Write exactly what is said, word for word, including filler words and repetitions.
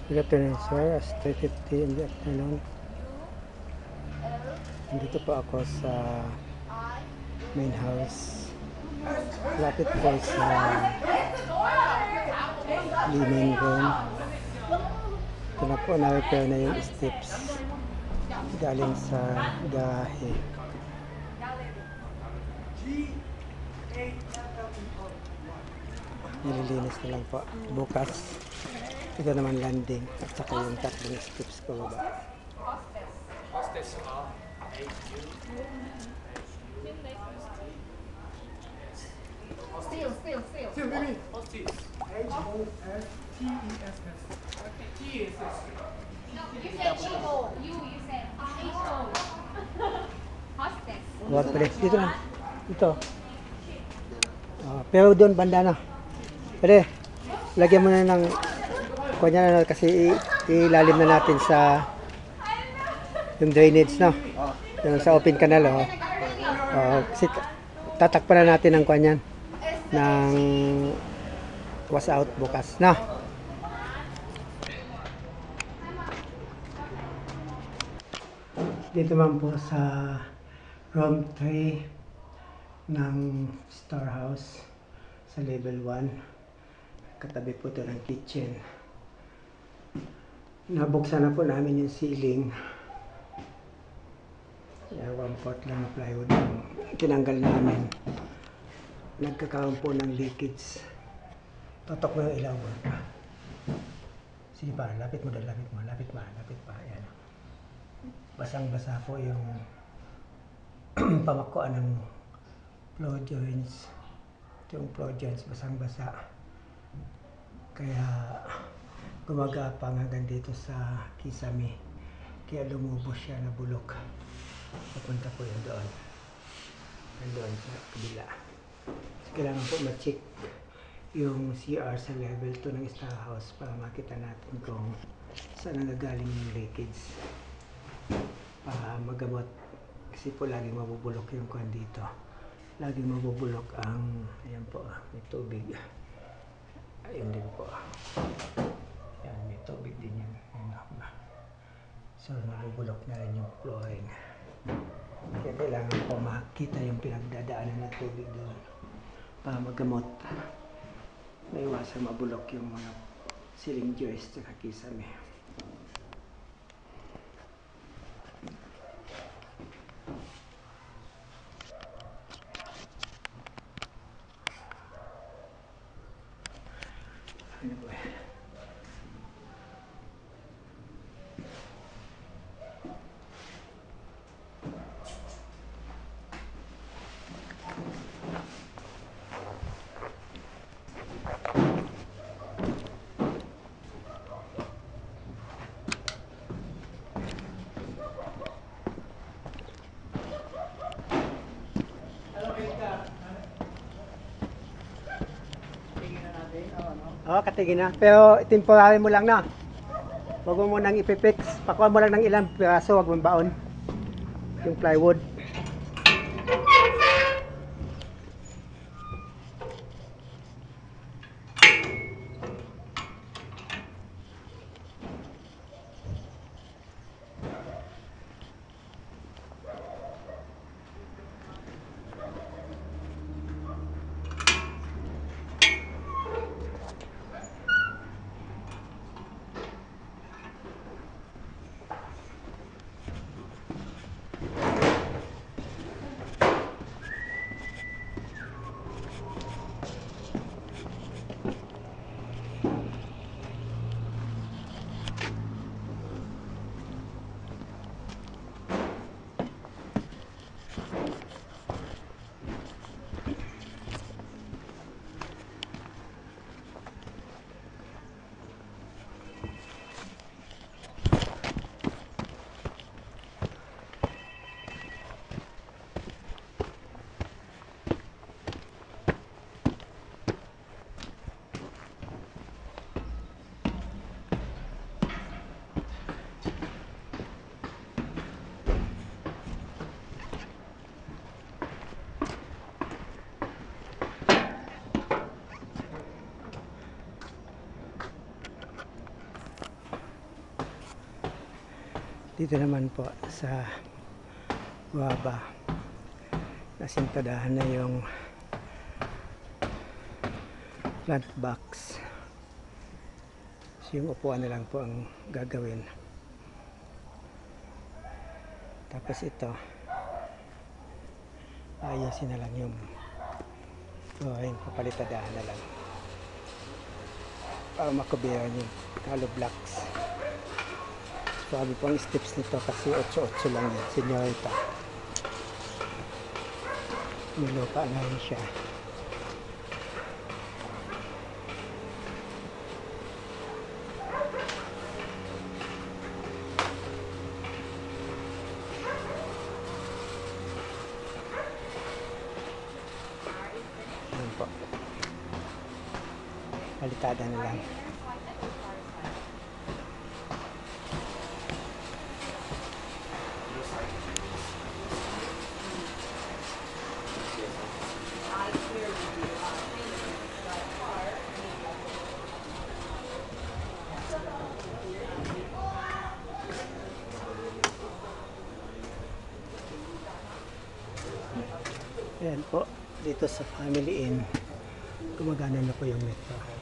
Good afternoon, sir. As three fifty in the afternoon. Nandito po ako sa main house. Lapit po sa linen room. Ito na po, na-repair na yung steps galing sa gahe. Nililinis na lang po. Bukas, ito naman landing at saka yung tatlong steps ko baba. Still, still, still. Still, baby. H O S T E S S. Okay, T E S S. No, you said H O. You, you said H O. Hostess. What place? Dito na. Dito. Uh, pero doon banda na. Pwede. Lagyan mo na ng kunya na kasi ilalim na natin sa yung drainage, no? Yung sa open canal, oh. Uh, kasi tatakpan na natin ng kunya ng wash out bukas, na. Dito man po sa room three ng Star House sa level one. Katabi po ito ng kitchen. Nabuksan na po namin yung ceiling. Yeah, one fourth lang na plywood yung tinanggal namin. Nagkakaroon po ng leakage. Totok mo yung ilaw mo. Sige pa, lapit mo doon, lapit mo, lapit pa, lapit pa. Yan. Basang-basa po yung pamakuan ng floor joints. Ito yung floor joints, basang-basa. Kaya gumagapang hanggang dito sa kisame. Kaya lumubos siya na bulok. Papunta po yun doon. Doon sa kabila. So, kailangan po ma-check yung C R sa level two ng Star House para makita natin kung saan nagagaling yung leakage. Para magamot. Kasi po laging mabubulok yung kuwan dito. Laging mabubulok ang, ayan po, may tubig. Ayun din po. Ayan, may tubig din yan. So, mabubulok na rin yung flooring. Kaya kailangan po makita yung pinagdadaanan ng tubig doon para magamot. Naiwasan mabulok yung mga ceiling joist at kisame. Ano ba? Oo, oh, katigin na. Pero temporary mo lang na. Huwag mo munang ipipix. Pakuha mo lang ng ilang piraso, huwag mong baon. Yung plywood. Dito naman po sa guava, nasintadahan na yung plant box. So yung upuan na lang po ang gagawin. Tapos ito, ayusin na lang yung oh, yung papalitadahan na lang para makubiran yung hollow blocks. Sabi po ang steps nito kasi eight eight lang yan, senyorita. May lupa na rin siya. Ayan po. Palitada na lang. Ayan po, dito sa Family Inn, gumagana na po yung metro.